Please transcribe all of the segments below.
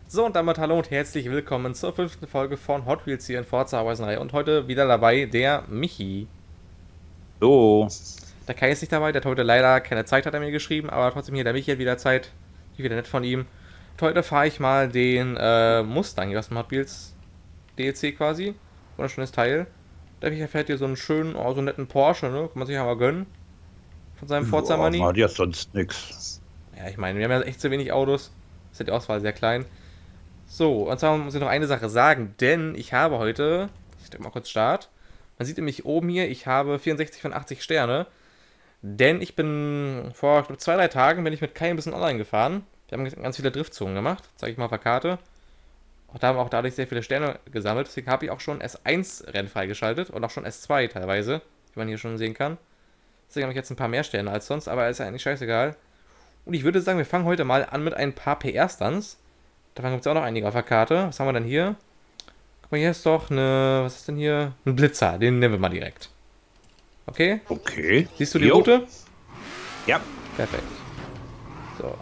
So, und damit hallo und herzlich willkommen zur 5. Folge von Hot Wheels hier in Forza Horizon. Und heute wieder dabei der Michi. So, Der Kai ist nicht dabei, der hat heute leider keine Zeit, hat er mir geschrieben, aber trotzdem hier, der Michi hat wieder Zeit. Wieder nett von ihm. Und heute fahre ich mal den Mustang hier aus dem Hot Wheels DLC quasi. Wunderschönes Teil. Der Michi fährt hier so einen schönen, so einen netten Porsche, ne? Kann man sich ja mal gönnen. Von seinem Forza ja, man Money. hat ja sonst nichts. Ja, ich meine, wir haben ja echt zu wenig Autos. Ist ja die Auswahl sehr klein. So, und zwar muss ich noch eine Sache sagen, denn ich habe heute, ich drücke mal kurz Start, man sieht nämlich oben hier, ich habe 64 von 80 Sterne, denn ich bin vor, ich glaube, 2, 3 Tagen bin ich mit Kai ein bisschen online gefahren. Wir haben ganz viele Driftzonen gemacht, zeige ich mal auf der Karte. Auch da haben wir auch dadurch sehr viele Sterne gesammelt, deswegen habe ich auch schon S1-Rennen freigeschaltet und auch schon S2 teilweise, wie man hier schon sehen kann. Deswegen habe ich jetzt ein paar mehr Sterne als sonst, aber ist ja eigentlich scheißegal. Und ich würde sagen, wir fangen heute mal an mit ein paar PR-Stunts. Davon gibt es auch noch einige auf der Karte. Was haben wir denn hier? Guck mal, hier ist doch eine. Was ist denn hier? Ein Blitzer. Den nehmen wir mal direkt. Okay? Okay. Siehst du die Jo. Route? Ja, Perfekt. So.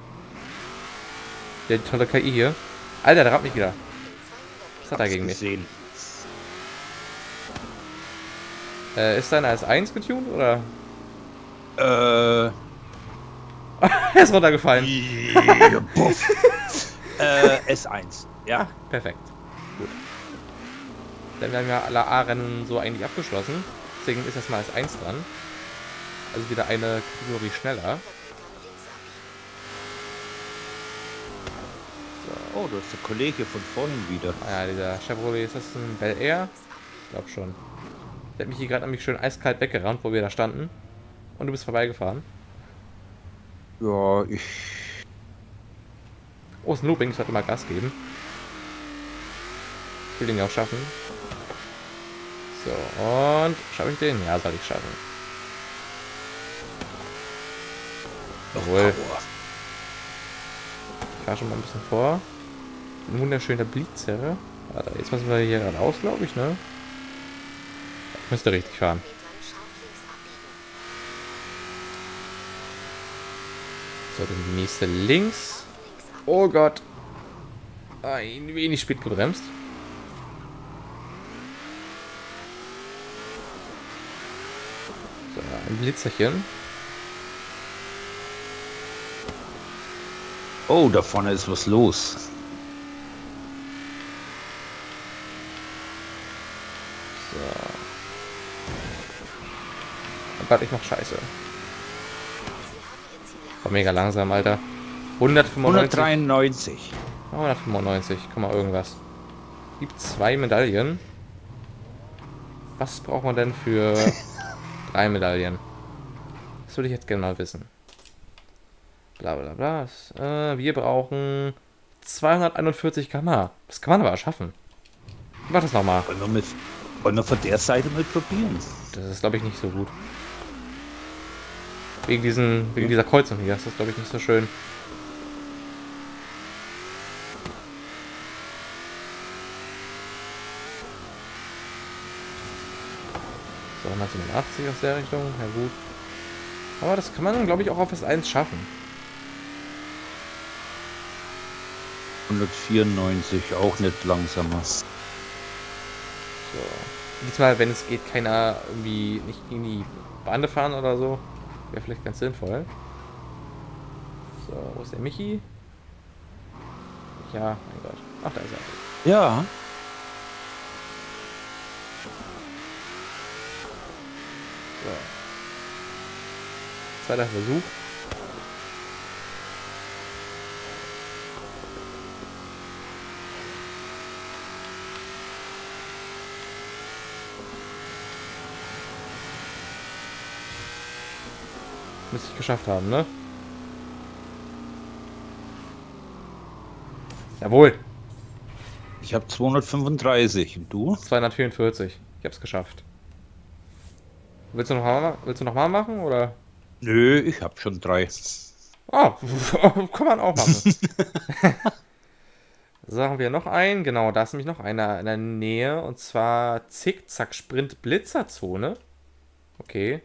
Ja, die tolle KI hier. Alter, der rappt mich wieder. Was hat er gegen mich? gesehen. Ist deiner S1 getuned oder? Äh, Er ist runtergefallen. Puff. S1. Ja. Ach, perfekt. Gut. Denn wir haben ja alle A-Rennen so eigentlich abgeschlossen. Deswegen ist erstmal S1 dran. Also wieder eine Kategorie schneller. Oh, das ist der Kollege von vorhin wieder. Ah ja, dieser Chevrolet, ist das ein Bel Air? Ich glaube schon. Der hat mich hier gerade nämlich schön eiskalt weggerannt, wo wir da standen. Und du bist vorbeigefahren. Ja, ich. Oh, ist ein Looping, ich sollte mal Gas geben. Ich will den ja auch schaffen. So, und schaffe ich den? Ja, soll ich schaffen. Jawohl. Aua. Ich fahre schon mal ein bisschen vor. Ein wunderschöner Blitzer. Warte, jetzt müssen wir hier geradeaus, glaube ich, ne? Ich müsste richtig fahren. So, dann die nächste links. Oh Gott. Ein wenig spät gebremst. So, ein Blitzerchen. Oh, da vorne ist was los. So. Oh Gott, ich mach Scheiße. War mega langsam, Alter. 195. 193. 195, komm mal irgendwas. Gibt 2 Medaillen. Was braucht man denn für 3 Medaillen? Das würde ich jetzt gerne mal wissen. Bla bla bla. Wir brauchen 241 km/h. Das kann man aber schaffen. Mach das nochmal. Wollen wir von der Seite mal probieren? Das ist, glaube ich, nicht so gut. Wegen dieser Kreuzung hier ist das, glaube ich, nicht so schön. So, 187 aus der Richtung. Ja gut. Aber das kann man, glaube ich, auch auf S1 schaffen. 194, auch nicht langsamer. So. Diesmal, wenn es geht, keiner irgendwie nicht gegen die Bande fahren oder so. Wäre vielleicht ganz sinnvoll. So, wo ist der Michi? Ja, mein Gott. Ach, da ist er. Ja. So. Zweiter Versuch. Müsste ich geschafft haben, ne? Jawohl. Ich habe 235. Und du? 244. Ich hab's geschafft. Willst du noch mal machen, oder? Nö, ich habe schon 3. Oh, kann man auch machen. So, haben wir noch einen. Genau, da ist nämlich noch einer in der Nähe. Und zwar Zickzack-Sprint-Blitzerzone. Okay.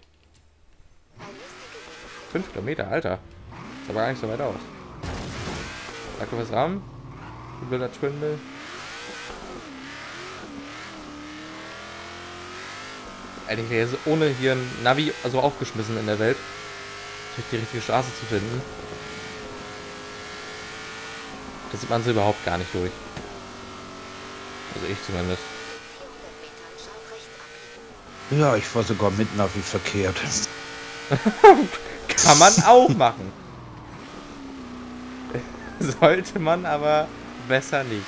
5 Kilometer, Alter. Ist aber gar nicht so weit aus. Danke fürs Rahmen. Du blöder Twindle. Eigentlich wäre jetzt ohne hier ein Navi so aufgeschmissen in der Welt, durch die richtige Straße zu finden. Das sieht man so überhaupt gar nicht durch. Also ich zumindest. Ja, ich war sogar mit Navi verkehrt. Kann man auch machen. Sollte man aber besser nicht.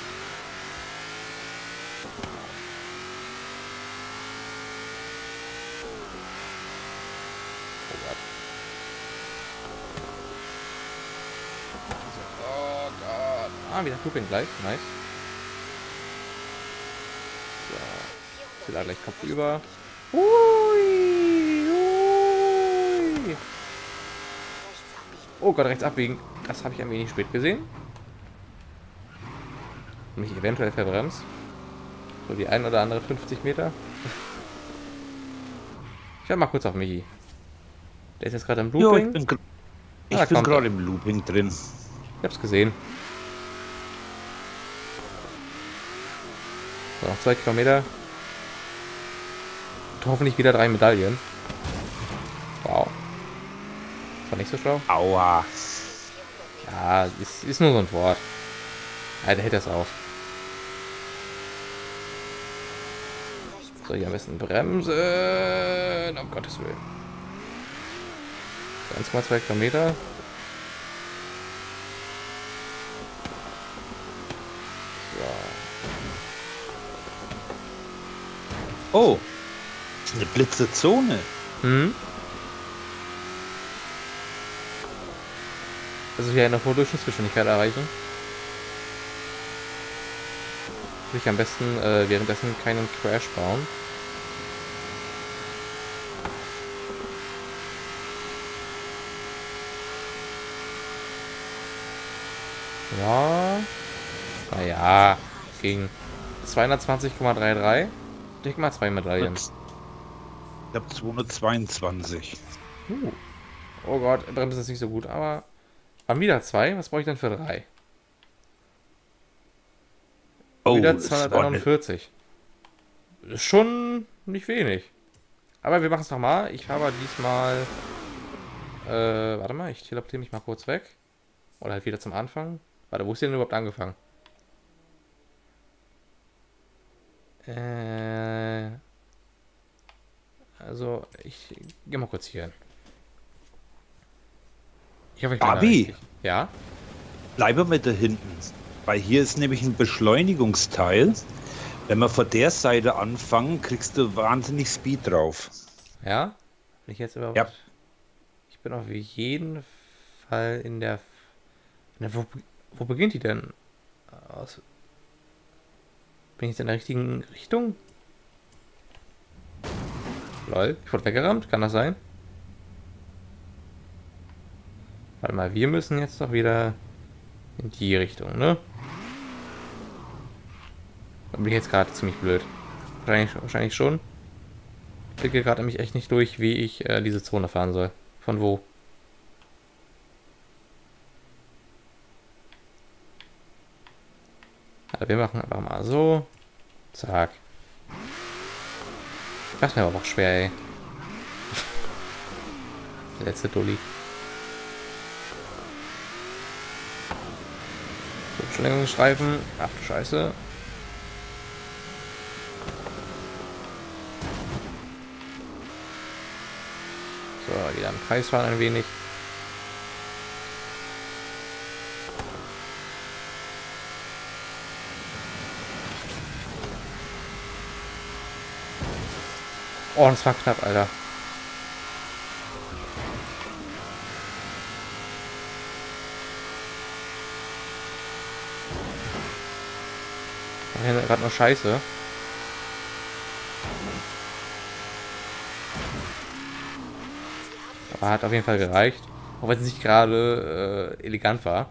Oh Gott. Oh Gott. Ah, wieder Looping gleich. Nice. So. Ich will da gleich Kopf über. Hui. Hui. Oh Gott, rechts abbiegen. Das habe ich ein wenig spät gesehen. Mich eventuell verbremst. So die ein oder andere 50 Meter. Ich werde mal kurz auf Michi. Der ist jetzt gerade im Jo, Looping. ich bin gerade im Looping drin. Ich hab's gesehen. So, noch 2 Kilometer. Und hoffentlich wieder 3 Medaillen. Wow. Das war nicht so schlau. Aua. Ja, ist nur so ein Wort. Ja, der hält das auf. So, hier am besten bremsen. Um Gottes Willen. 1,2 Kilometer. So. Oh. Das ist eine Blitzezone. Hm? Also hier eine hohe Durchschnittsgeschwindigkeit erreichen. Will ich am besten währenddessen keinen Crash bauen. Ja. Naja, ging 220,33. Ich denke mal 2 Medaillen. Ich habe 222. Oh Gott, Bremse ist nicht so gut, aber haben wieder 2. Was brauche ich denn für 3? Oh, Wieder es war 241. Ist schon nicht wenig. Aber wir machen es nochmal. Ich habe diesmal... warte mal, ich teleportiere mich mal kurz weg. Oder halt wieder zum Anfang. Warte, wo ist denn überhaupt angefangen? Also, ich gehe mal kurz hier hin. Ich hoffe, ich bin da Abi. richtig. Ja? Bleibe mit da hinten. Weil hier ist nämlich ein Beschleunigungsteil. Wenn wir von der Seite anfangen, kriegst du wahnsinnig Speed drauf. Ja? Bin ich jetzt überhaupt... Ja. Ich bin auf jeden Fall in der... wo beginnt die denn? Bin ich jetzt in der richtigen Richtung? Lol, ich wurde weggerammt, kann das sein? Warte mal, wir müssen jetzt doch wieder in die Richtung, ne? Da bin ich jetzt gerade ziemlich blöd. Wahrscheinlich schon. Ich blicke gerade nämlich echt nicht durch, wie ich diese Zone fahren soll. Von wo? Also wir machen einfach mal so. Zack. Das ist mir aber auch schwer, ey. Der letzte Dulli. So, Beschleunigungsstreifen. Ach du Scheiße. So, wieder im Kreis fahren ein wenig. Oh, das war knapp, Alter. Hier gerade nur Scheiße. Aber hat auf jeden Fall gereicht. Auch wenn es nicht gerade elegant war.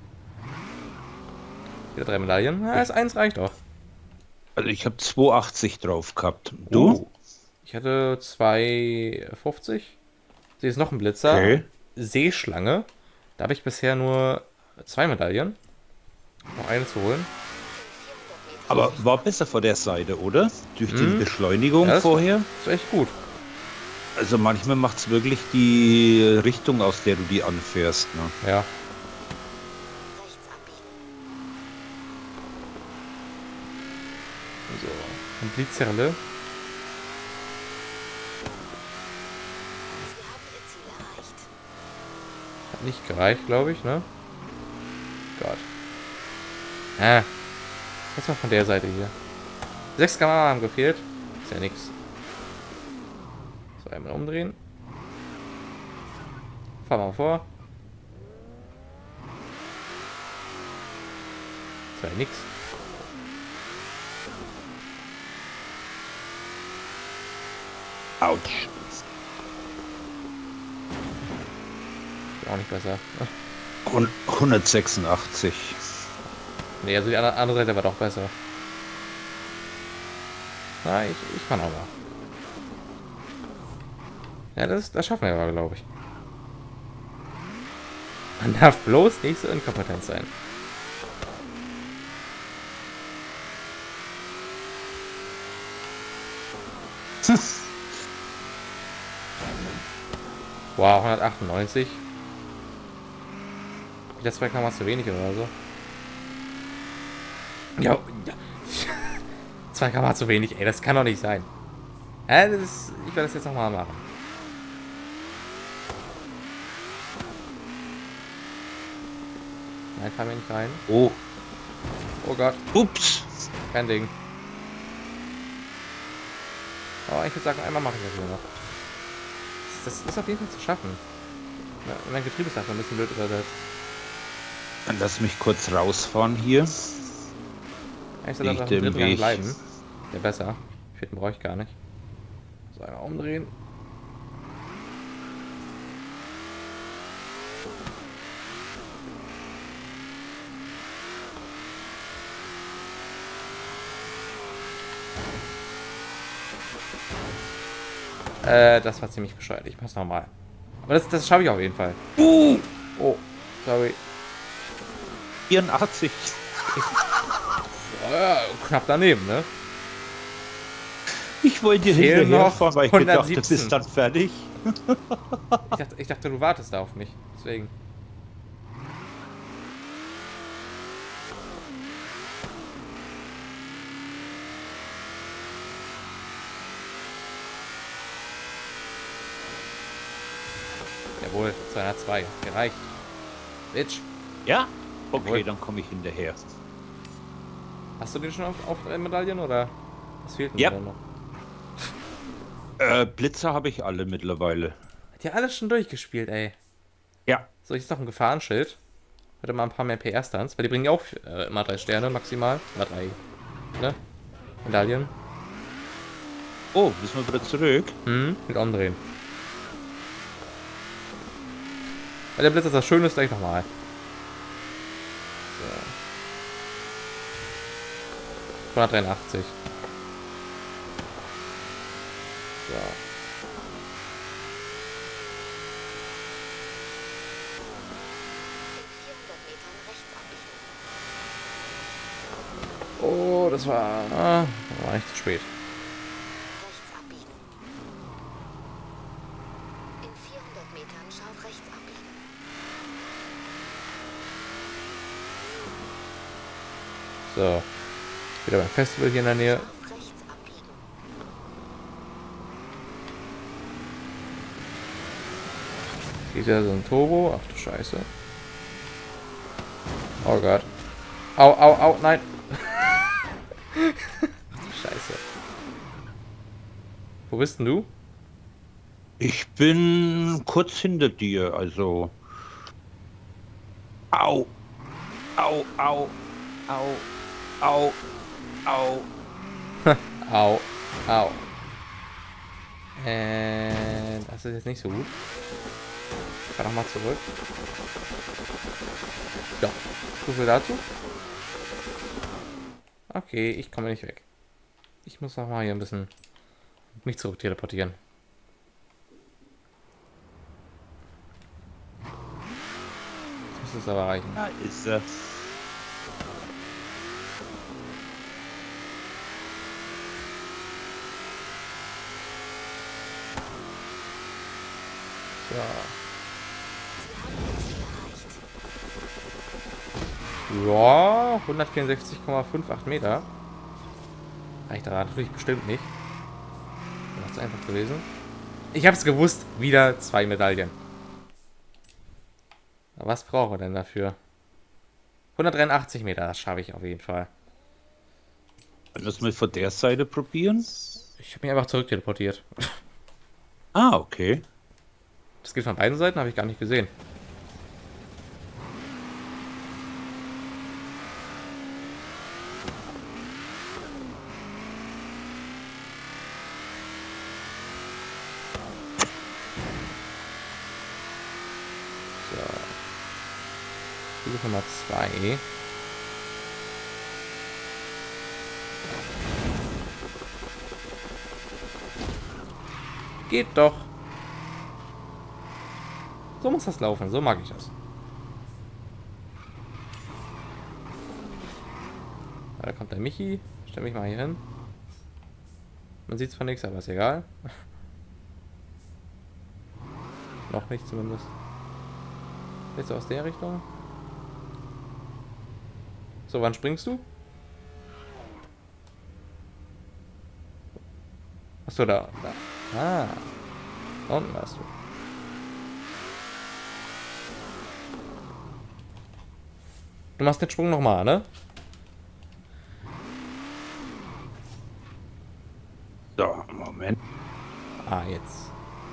Wieder 3 Medaillen. Ja, das 1 reicht doch. Also ich habe 280 drauf gehabt. Du? Ich hatte 250. Hier ist noch ein Blitzer. Okay. Seeschlange. Da habe ich bisher nur 2 Medaillen. Noch eine zu holen. Aber war besser vor der Seite, oder? Durch die Beschleunigung Ja, das vorher. ist echt gut. Also manchmal macht es wirklich die Richtung, aus der du die anfährst. Ne? Ja. So, und Blitzerle. Hat nicht gereicht, glaube ich, ne? Gott. Jetzt mal von der Seite hier. 6 Kamera haben gefehlt. Ist ja nix. So, einmal umdrehen. Fahr mal vor. Ist ja nix. Autsch. Ist auch nicht besser. 186. Nee, also die andere Seite war doch besser. Na, ich kann aber. Ja, das schaffen wir aber, glaube ich. Man darf bloß nicht so inkompetent sein. Wow, 198. Das 2 Kammer zu wenig oder so. Ja, 2 Kammer zu wenig, ey, das kann doch nicht sein. Ich werde das jetzt nochmal machen. Nein, fahren wir nicht rein. Oh. Oh Gott. Ups. Kein Ding. Aber ich würde sagen, einmal mache ich das nur noch. Das ist auf jeden Fall zu schaffen. Ja, mein Getriebe ist einfach ein bisschen blöd übersetzt. Dann lass mich kurz rausfahren hier. Ich soll auf dem dritten Gang bleiben. Wäre besser. Vierten brauche ich gar nicht. So, einmal umdrehen. Das war ziemlich bescheuert. Ich mach's nochmal. Aber das schaffe ich auf jeden Fall. Oh, sorry. 84. Knapp daneben, ne? Ich wollte dir hinterher fahren, weil ich gedacht, du bist dann fertig. Ich dachte, du wartest da auf mich. Deswegen. Jawohl, 202. Gereicht. Bitch. Ja? Okay, Jawohl. dann komme ich hinterher. Hast du den schon auf Medaillen oder was fehlt denn Ja. da noch? Blitzer habe ich alle mittlerweile. Hat ja alles schon durchgespielt, ey. Ja. So, jetzt noch ein Gefahrenschild. Heute mal ein paar mehr PR-Stunts, weil die bringen ja auch immer 3 Sterne maximal. Oder 3, ne? Medaillen. Oh, müssen wir wieder zurück? Mit umdrehen. Weil der Blitz ist das Schöne, gleich nochmal. So. 183. So. Oh, das war nicht zu spät. Rechts abbiegen. In 400 Metern scharf rechts abbiegen. So. Wieder beim Festival hier in der Nähe. Scharf rechts abbiegen. Hier ist ja so ein Turbo. Ach du Scheiße. Oh Gott. Au, au, au, nein. Ach du Scheiße. Wo bist denn du? Ich bin kurz hinter dir, also. Au. Au, au, au, au, au. Au, au. Das ist jetzt nicht so gut. Ich fahr nochmal zurück. Ja, so viel dazu. Okay, ich komme nicht weg. Ich muss noch mal hier ein bisschen mich zurück teleportieren. Das muss es aber reichen. Da ist er. So. Sie haben ihr Ziel erreicht. Ja, 164,58 Meter. Reicht da natürlich bestimmt nicht. Das ist einfach gewesen. Ich habe es gewusst. Wieder 2 Medaillen. Was brauche ich denn dafür? 183 Meter, das schaffe ich auf jeden Fall. Wollen wir es mal von der Seite probieren? Ich habe mich einfach zurück teleportiert. Ah, okay. Das geht von beiden Seiten, habe ich gar nicht gesehen. So. Versuch Nummer 2. Geht doch. So muss das laufen, so mag ich das. Da kommt der Michi. Stell mich mal hier hin. Man sieht zwar nichts, aber ist egal. Noch nicht zumindest. Jetzt so aus der Richtung. So, wann springst du? Achso, da. Ah. Da unten warst du. Du machst den Sprung nochmal, ne? So, Moment. Ah, jetzt.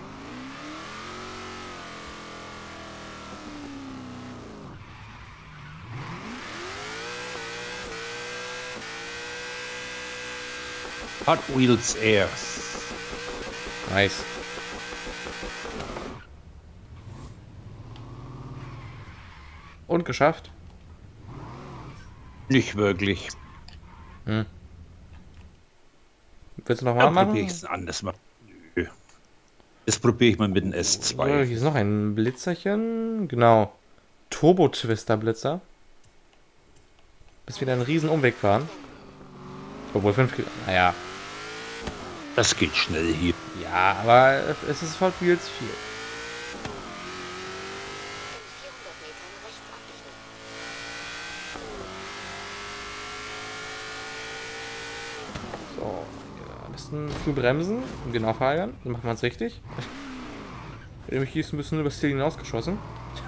Hot Wheels Air. Nice. Und geschafft. Nicht wirklich. Hm. Willst du nochmal Dann machen? probiere ich es anders mal. Nö. Das probiere ich mal mit dem So, S2. hier ist noch ein Blitzerchen. Genau. Turbo-Twister-Blitzer. Bis wir einen riesen Umweg fahren. Obwohl 5 Kilometer. Naja. Das geht schnell hier. Ja, aber es ist Hot Wheels 4. In 400 Metern rechts abbiegen. So. Ja, am besten früh bremsen und genau fahren. Dann macht man es richtig. Nämlich ist ein bisschen übers Ziel hinausgeschossen.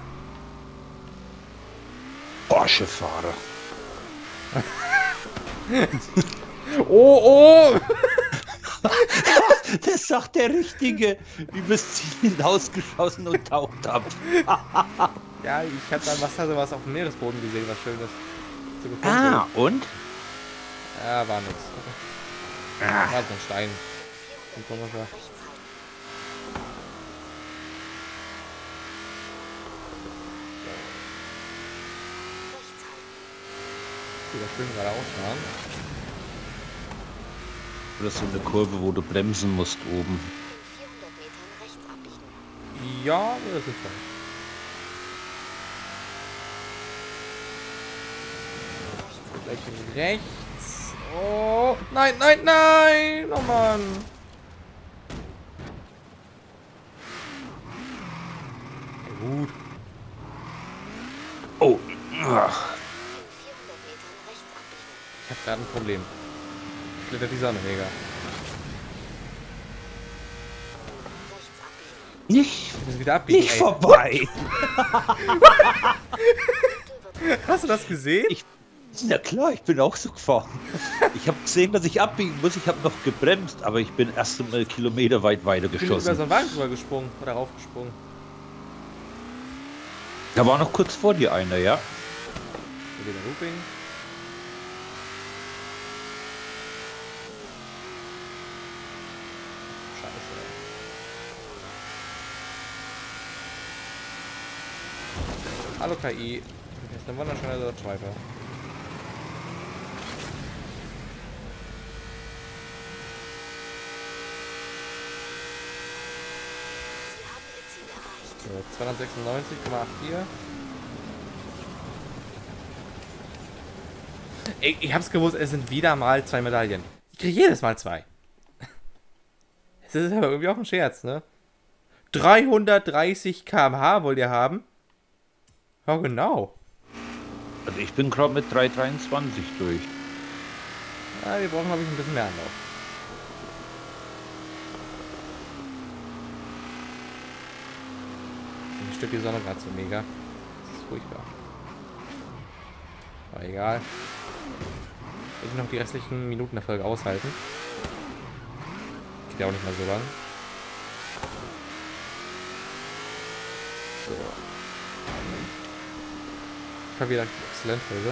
Porsche-Fahrer. Oh, oh! Das sagt der Richtige. Übers Ziel hinausgeschossen und taucht ab. Ja, ich habe da sowas auf dem Meeresboden gesehen, was Schönes. So gefunden. Ah, und? Ja, war nix. Ah, War so ein Stein. 400 komischer. Metern rechts halten. Rechts halten. Wieder schön geradeaus fahren. oder so eine Kurve, wo du bremsen musst oben. In 400 Metern rechts abbiegen. Ja, das ist schon. Gleich rechts. Oh, nein, nein, nein! Oh Mann! Ja, gut. Oh, ach, In 400 Metern rechts abbiegen. Ich hab gerade ein Problem. Glittert die Sonne, mega. Rechts abbiegen. nicht, Ich muss wieder abbiegen. nicht ey. vorbei. Hast du das gesehen? Na klar, ich bin auch so gefahren. Ich habe gesehen, dass ich abbiegen muss. Ich habe noch gebremst, aber ich bin erst einmal kilometerweit weiter Ich bin über so geschossen. einen Wagen drüber gesprungen oder raufgesprungen. Da war noch kurz vor dir einer, ja? So, wieder Looping. Scheiße. Hallo KI. Das ist eine wunderschöne Dodge Viper. Sie haben Ihr Ziel erreicht. So, 296,84. Ich hab's gewusst, es sind wieder mal 2 Medaillen. Ich kriege jedes Mal 2. Es ist aber irgendwie auch ein Scherz, ne? 330 km/h wollt ihr haben? Ja, genau. Also ich bin gerade mit 323 durch. Ja, wir brauchen, glaube ich, ein bisschen mehr Anlauf. Ein Stück die Sonne gerade so mega. Das ist furchtbar. Aber egal. Ich will noch die restlichen Minuten der Folge aushalten. Geht ja auch nicht mehr so lang. So. Ich war wieder exzellent Folge.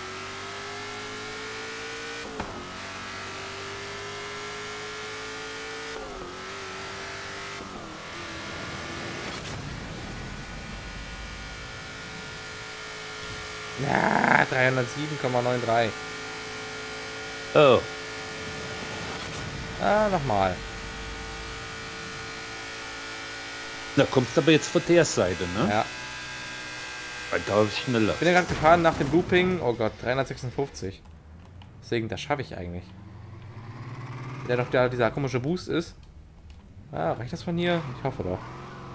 Ja, 307,93. Oh, Ah, nochmal. da kommst du aber jetzt von der Seite, ne? Ja. Weil da ist schneller. Ich bin ja gerade gefahren nach dem Looping. Oh Gott, 356. Deswegen, das schaffe ich eigentlich. Wenn doch da dieser komische Boost ist. Ah, reicht das von hier? Ich hoffe doch.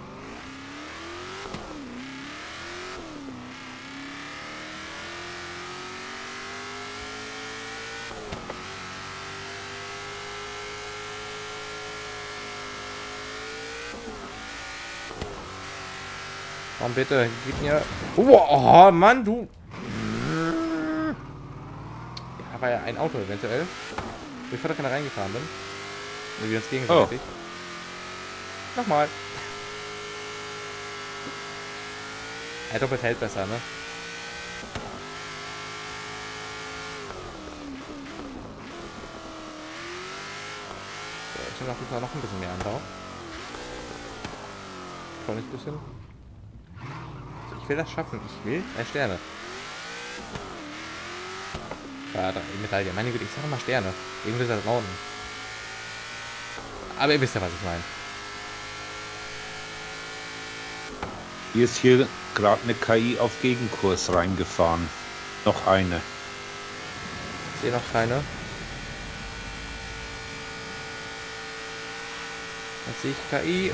Komm bitte, gib mir... Oh, Mann, du... Ja, war ja ein Auto eventuell. Wo ich vorher keine reingefahren bin. Und wir uns gegenseitig. Nochmal. Ja, doppelt hält besser, ne? So, ich nehme auf jeden Fall noch ein bisschen mehr Anlauf. Kleines bisschen. So, ich will das schaffen. Ich will 3 Sterne. Ja, 3 Medaille. Meine Güte, ich sage mal Sterne. Irgendwie ist das Rauten. Aber ihr wisst ja, was ich meine. Hier ist hier gerade eine KI auf Gegenkurs reingefahren. Noch eine. Ich sehe noch keine. Jetzt sehe ich KI.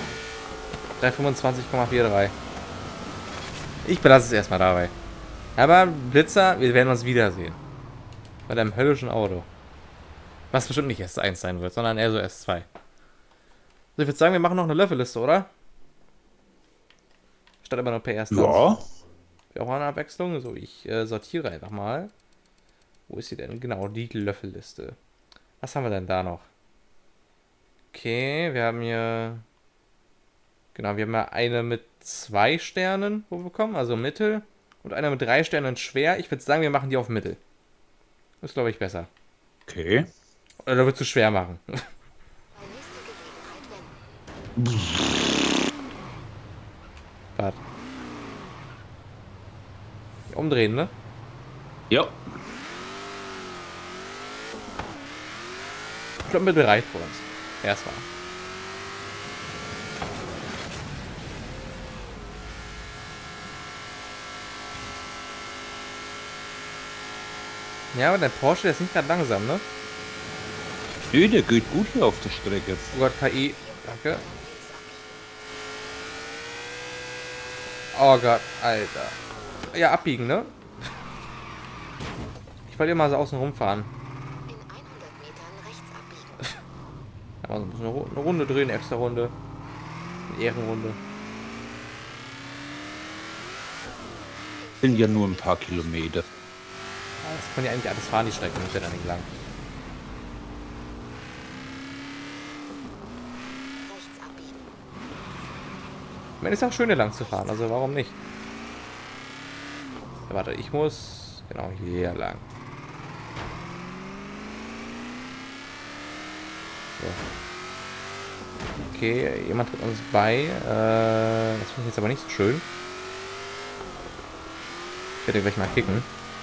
325,43. Ich belasse es erstmal dabei. Aber Blitzer, wir werden uns wiedersehen. Bei deinem höllischen Auto. Was bestimmt nicht S1 sein wird, sondern eher so S2. So, ich würde sagen, wir machen noch eine Löffelliste, oder? Statt immer nur per Erster. Ja. Wir auch eine Abwechslung. So, ich sortiere einfach mal. Wo ist sie denn? Genau, die Löffelliste. Was haben wir denn da noch? Okay, wir haben hier... Genau, wir haben ja eine mit 2 Sternen, wo wir bekommen, also Mittel. Und eine mit 3 Sternen schwer. Ich würde sagen, wir machen die auf Mittel. Das ist, glaube ich, besser. Okay. Oder wird zu schwer machen. Bei nächster Gelegenheit wenden. Warte. Umdrehen, ne? Ja. Ich glaube, Mittel reicht für uns. Erstmal. Ja, aber der Porsche, der ist nicht gerade langsam, ne? Nö, der geht gut hier auf der Strecke. Oh Gott, KI. Danke. Oh Gott, Alter. Ja, abbiegen, ne? Ich wollte immer so außen rumfahren. In 100 Metern rechts abbiegen. Ja, mal so ein bisschen eine Runde drehen, extra Runde. Eine Ehrenrunde. Sind ja nur ein paar Kilometer. Ja, das kann ja eigentlich alles fahren, die Strecke, muss ja da nicht lang. Rechts abbiegen. Ich meine, ist auch schön, hier lang zu fahren, also warum nicht? Ja, warte, ich muss genau hier lang. So. Okay, jemand tritt uns bei. Das finde ich jetzt aber nicht so schön. Ich werde gleich mal kicken. In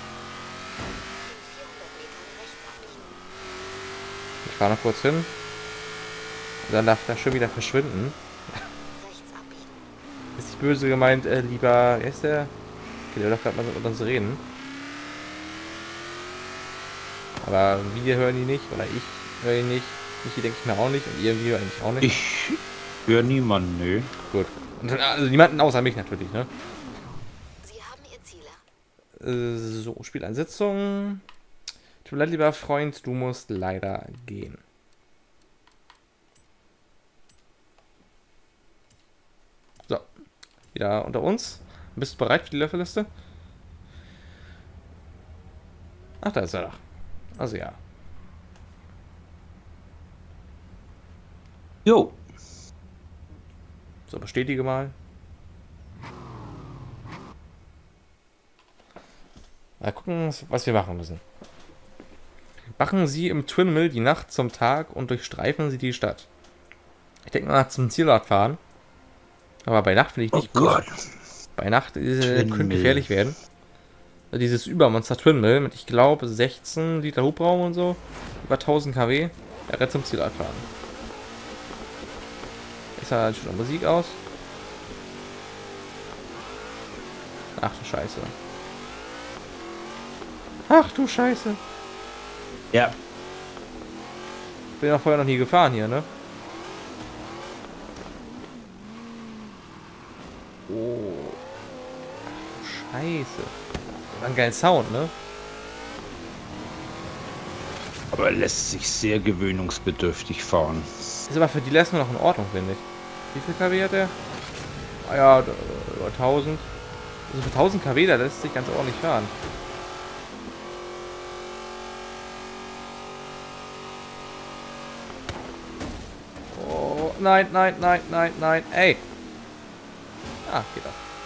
400 Metern rechts abbiegen. Ich fahre noch kurz hin. Und dann darf er schon wieder verschwinden. Rechts abbiegen. Ist nicht böse gemeint, lieber. Wer ist der? Okay, der will doch gerade mal mit uns reden. Aber wir hören ihn nicht, oder ich höre ihn nicht. Michi denke ich mir auch nicht und irgendwie höre ich auch nicht. Für niemanden, nö. Gut. Und, also niemanden außer mich natürlich, ne? Sie haben Ihr Ziel. So, Spieleinsetzung. Tut mir leid, lieber Freund, du musst leider gehen. So. Wieder unter uns. Bist du bereit für die Löffelliste? Ach, da ist er doch. Also ja. Jo. So, bestätige mal. Mal gucken, was wir machen müssen. Machen Sie im Twin Mill die Nacht zum Tag und durchstreifen Sie die Stadt. Ich denke mal zum Zielort fahren. Aber bei Nacht finde ich nicht gut. Gott. Bei Nacht Twin könnte Mill. gefährlich werden. Dieses Übermonster Twin Mill mit, ich glaube, 16 Liter Hubraum und so. Über 1000 kW. Er wird zum Zielort fahren. Ist da schon Musik aus? Ach du Scheiße. Ach du Scheiße. Ja. Bin ja vorher noch nie gefahren hier, ne? Oh. Ach du Scheiße. Das war ein geiler Sound, ne? Aber er lässt sich sehr gewöhnungsbedürftig fahren. Ist aber für die letzten noch in Ordnung, finde ich. Wie viel kW hat der? Ah ja, über 1000. Also für 1000 kW, da lässt sich ganz ordentlich fahren. Oh, nein, nein, nein, nein, nein. Ey. Ah, geht doch.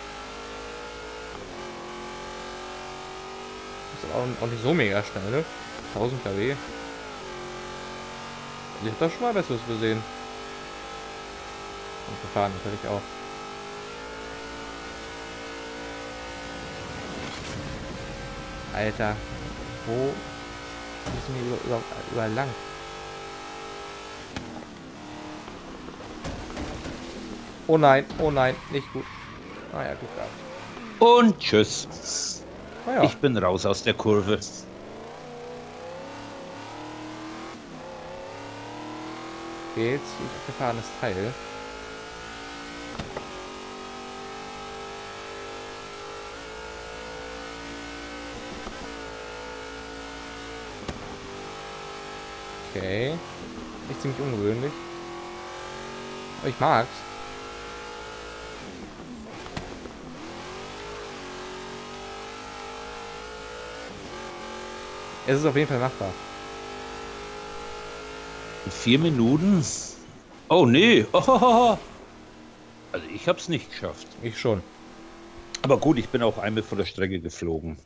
Ist aber auch nicht so mega schnell, ne? 1000 kW. Ich hab da schon mal Besseres gesehen. Und gefahren natürlich auch. Alter. Wo müssen wir überall lang? Oh nein, nicht gut. Naja, gut gehabt. Und tschüss. Naja, Ich bin raus aus der Kurve. geht's. Ich gefahrenes Teil. Okay. Nicht ziemlich ungewöhnlich. Aber ich mag's. Es ist auf jeden Fall machbar. In 4 Minuten? Oh nee. Oh. Also ich hab's nicht geschafft. Ich schon. Aber gut, ich bin auch einmal vor der Strecke geflogen.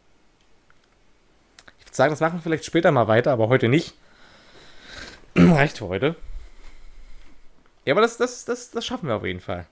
Ich würde sagen, das machen wir vielleicht später mal weiter, aber heute nicht. Reicht für heute. Ja, aber das schaffen wir auf jeden Fall.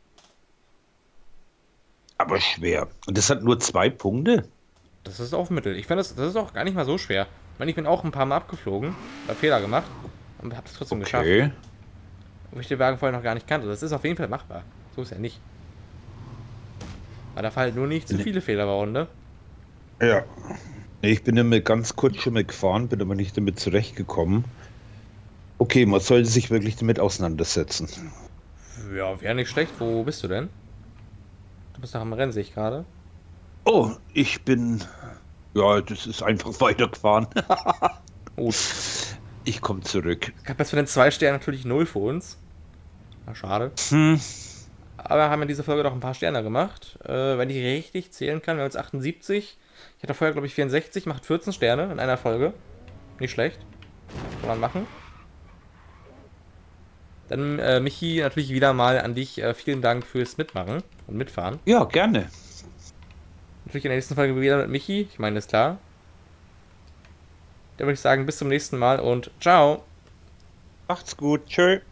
Aber schwer. Und das hat nur 2 Punkte? Das ist auf Mittel. Ich finde, das ist auch gar nicht mal so schwer. Ich meine, ich bin auch ein paar Mal abgeflogen, habe Fehler gemacht und habe es trotzdem geschafft. Okay. Wo ich den Wagen vorher noch gar nicht kannte. Das ist auf jeden Fall machbar. So ist ja nicht. Aber da fallen nur nicht zu viele Fehler bauen, ne? Ja. Nee, ich bin damit ganz kurz schon mal gefahren, bin aber nicht damit zurechtgekommen. Okay, man sollte sich wirklich damit auseinandersetzen. Ja, wäre nicht schlecht. Wo bist du denn? Du bist nach dem Rennen, sehe ich gerade. Oh, ich bin... Ja, das ist einfach weitergefahren. Gut. Ich komme zurück. Ich habe jetzt für den 2 Stern natürlich 0 für uns. Na, schade. Aber haben wir in dieser Folge doch ein paar Sterne gemacht. Wenn ich richtig zählen kann, wir haben jetzt 78. Ich hatte vorher, glaube ich, 64. Macht 14 Sterne in einer Folge. Nicht schlecht. Kann man machen. Dann, Michi, natürlich wieder mal an dich. Vielen Dank fürs Mitmachen und Mitfahren. Ja, gerne. Natürlich in der nächsten Folge wieder mit Michi. Ich meine, ist klar. Dann würde ich sagen, bis zum nächsten Mal und ciao. Macht's gut. Tschö.